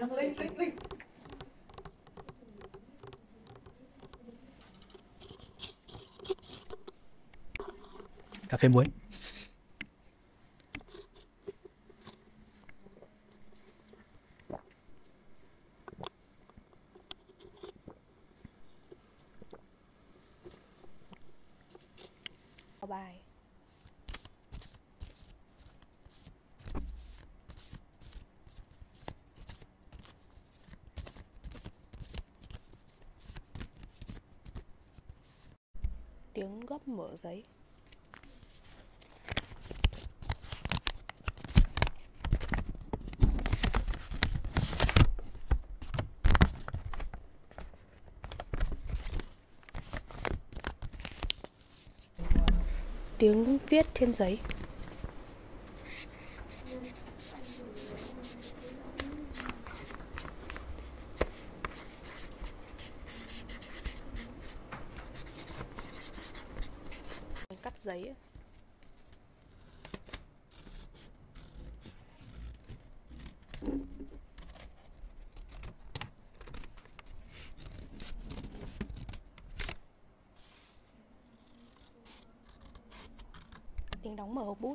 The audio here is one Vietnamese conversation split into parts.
Cà phê muối. Bài tiếng gấp mở giấy. Tiếng viết trên giấy. Cắt giấy ấy. Tiếng đóng mở hộp bút.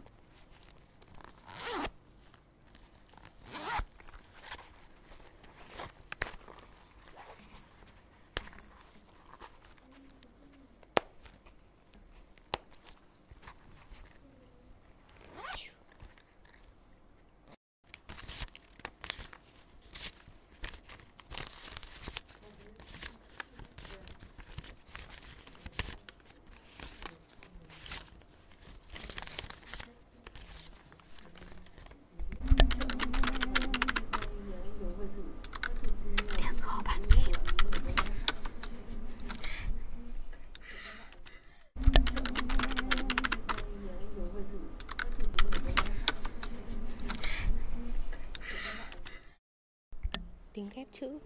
Tiếng ghép chữ.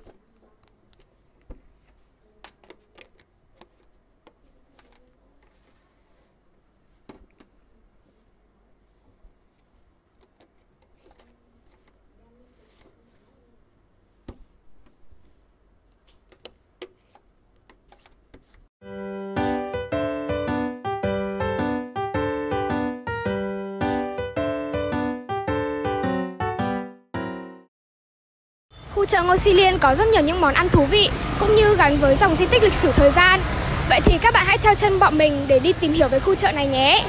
Khu chợ Ngô Sĩ Liên có rất nhiều những món ăn thú vị cũng như gắn với dòng di tích lịch sử thời gian. Vậy thì các bạn hãy theo chân bọn mình để đi tìm hiểu về khu chợ này nhé.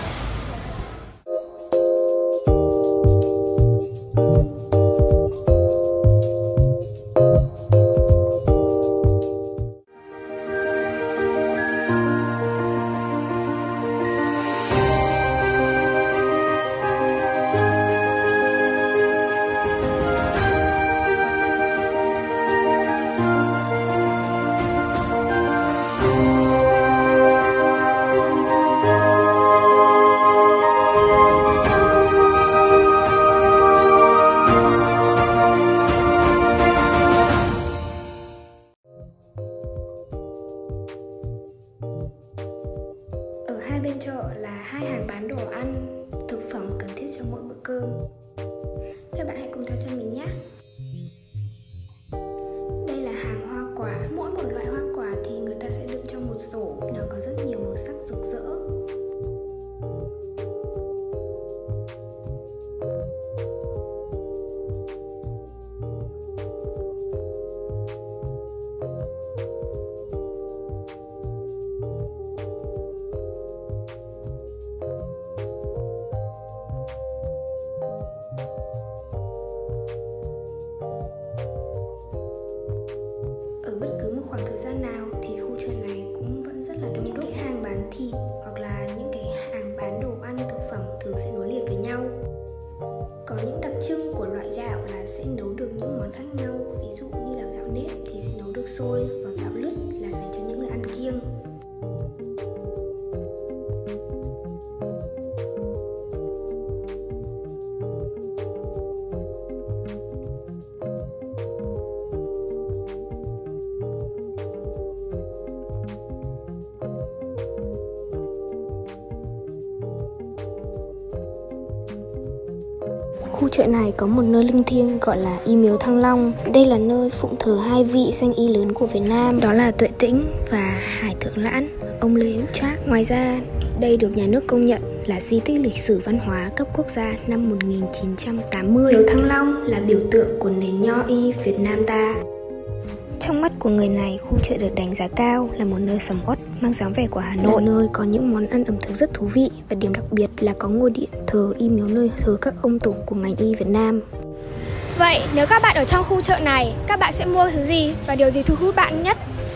Ở hai bên chợ là hai hàng bán đồ ăn, thực phẩm cần thiết cho mỗi bữa cơm. Các bạn hãy cùng theo chân mình nhé. Đây là hàng hoa quả. Mỗi một loại hoa quả thì người ta sẽ đựng trong một rổ. Nó có rất nhiều màu sắc rực rỡ. Ở bất cứ một khoảng thời gian nào thì khu chợ này cũng vẫn rất là đông đúc. Những cái hàng bán thịt hoặc là những cái hàng bán đồ ăn thực phẩm thường sẽ nối liền với nhau. Có những đặc trưng của loại gạo là sẽ nấu được những món khác nhau. Ví dụ như là gạo nếp thì sẽ nấu được xôi, và gạo lứt là dành cho những người ăn kiêng. khu chợ này có một nơi linh thiêng gọi là Y Miếu Thăng Long. Đây là nơi phụng thờ hai vị danh y lớn của Việt Nam, đó là Tuệ Tĩnh và Hải Thượng Lãn, ông Lê Hữu Trác. Ngoài ra, đây được nhà nước công nhận là di tích lịch sử văn hóa cấp quốc gia năm 1980. Miếu Thăng Long là biểu tượng của nền nho y Việt Nam ta. Trong mắt của người này, khu chợ được đánh giá cao là một nơi sầm uất mang dáng vẻ của Hà Nội, là nơi có những món ăn ẩm thực rất thú vị và điểm đặc biệt là có ngôi điện thờ y miếu nơi thờ các ông tổ của ngành y Việt Nam. Vậy nếu các bạn ở trong khu chợ này, các bạn sẽ mua thứ gì và điều gì thu hút bạn nhất?